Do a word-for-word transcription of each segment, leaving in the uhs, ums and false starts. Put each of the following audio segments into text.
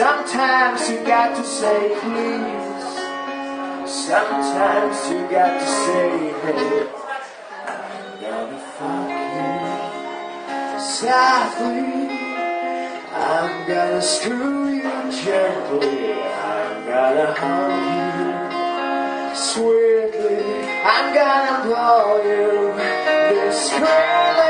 Sometimes you got to say please. Sometimes you got to say hey. I'm gonna fuck you softly. I'm gonna screw you gently. I'm gonna hug you sweetly. I'm gonna blow you discreetly.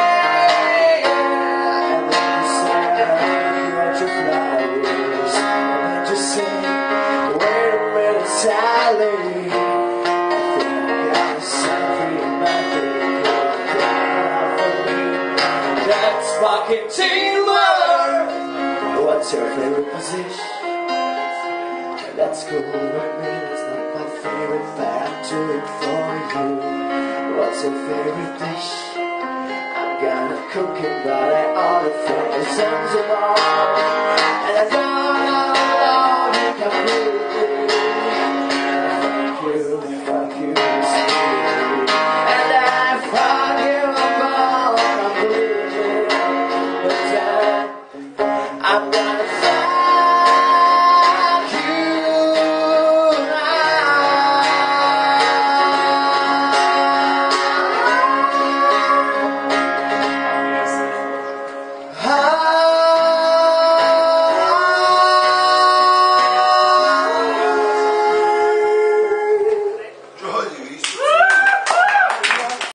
And then you say that your flowers. And then just say, wait a minute, Sally. I think I got something in my head. That's fucking teamwork. What's your favorite position? That's cool with me. It's not my favorite, but I'll do it for you. What's your favorite dish? I'm gonna cook it, but I order from the Zanzibar. And I know you can really. Fuck you, fuck you, sweetie. And I fuck you about completely. But I, I'm